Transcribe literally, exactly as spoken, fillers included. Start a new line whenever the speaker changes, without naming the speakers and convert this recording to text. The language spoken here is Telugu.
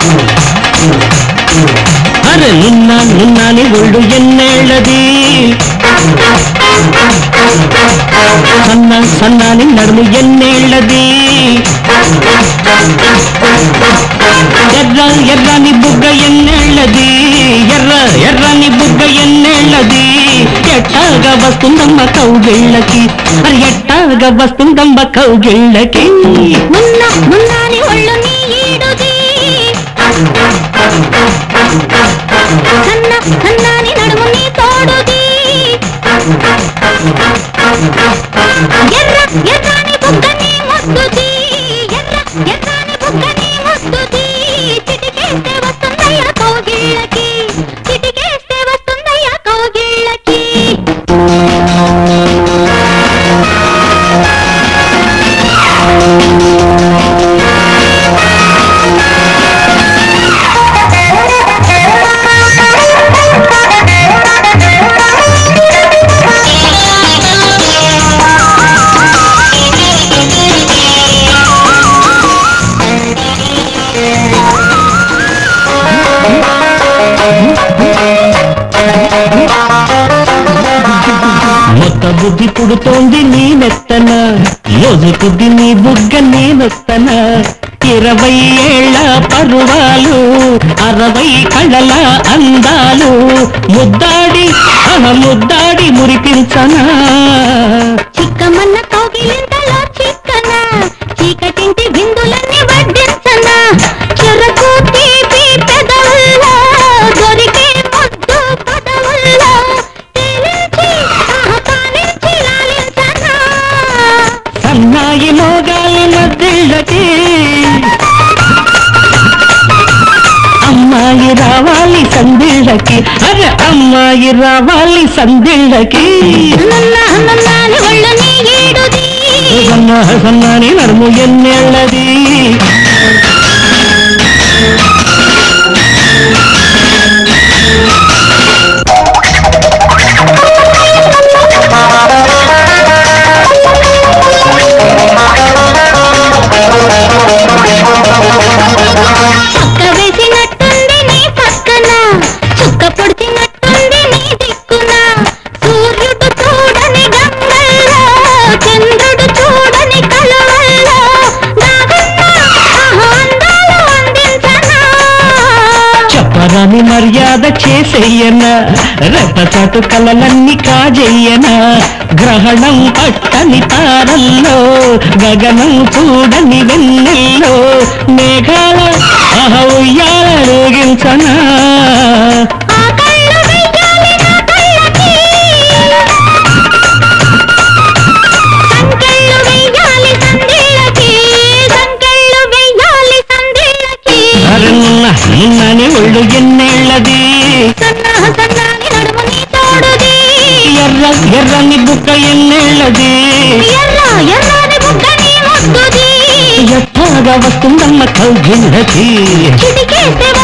అరే నిన్న నిన్నని ఒళ్ళు ఎన్నేళ్ళది సన్న సన్నాని నడుము ఎన్నేళ్ళది ఎర్ర ఎర్రని బుగ్గ ఎన్నేళ్ళది ఎర్ర ఎర్రని బుగ్గ ఎన్నేళ్ళది ఎట్టాగా వస్తుందమ్మ కౌగిళ్ళకి మరి ఎట్టాగా వస్తుందమ్మ కౌగిళ్ళకి
మున్న మున్నాని ఒళ్ళు నీ ఈడుది సన్న సన్నాని నడుము నీ తోడుది ఎర్ర ఎర్రని బుగ్గ నీ ముద్దుది ఎర్ర ఎర్రని బుగ్గ నీ ముద్దుది చిటికేస్తే వస్తుందయ్యా కౌగిళ్ళకి చిటికేస్తే వస్తుందయ్యా కౌగిళ్ళకి
మొత్త బుద్ధి పుడుతోంది నీ నెత్తన రోజు కొద్ది నీ బుగ్గ నీ నెత్తన ఇరవై ఏళ్ల పరువాలు అరవై కళ్ళల అందాలు ముద్దాడి ముద్దాడి మురిపించనా
చిక్కమన్న కౌగిలింతలో చిక్కన చీకటింటి బిందులన్నీ వడ్డించనా చెరకు తీపి పెదవుల్లో దొరికే ముద్దు పదవుల్లో తేలించి ఆహ్వానించి లాలించనా
సన్నాయి మోగాలి మధ్యళ్ళకి అమ్మాయి రావాలి సందిళ్ళకి అరే అమ్మాయి రావాలి సందిళ్ళకి
నన్నాని ఒళ్ళు నీ ఈడుది
సన్నా సన్నాని నడుము ఎన్నేళ్ళది
పక్క వేసినట్టుంది నీ పక్కన చుక్క పొడిచినట్టుంది నీ దిక్కున సూర్యుడు చూడని గంగల్లో చంద్రుడు చూడని కలవల్లో నాగన్న అందాలు అందించనా
చెప్పరాని మర్యాద చేసేయనా రెప్పచాటు కలలన్నీ కాజెయ్యనా గ్రహణం పట్టని తారల్లో గగనం చూడని వెన్నెల్లో మేఘాల ఉయ్యాలూగించనా
ఆ కళ్ళు వెయ్యాలి నా కళ్ళకి సంకెళ్ళు వెయ్యాలి సందిళ్ళకి సంకెళ్ళు వెయ్యాలి సందిళ్ళకి
అరన్న నిన్నని ఒళ్ళు ఎన్నేళ్ళది
సన్న సన్నాని నడుము నీ తోడుది
ఎర్ర ఎర్రని బుక్క ఎన్నేళ్ళది
ఎర్ర ఎర్రని బుగ్గ నీ ముద్దుది
ఎట్టాగా వస్తుందమ్మ కౌగిళ్ళకి
చిటికేస్తే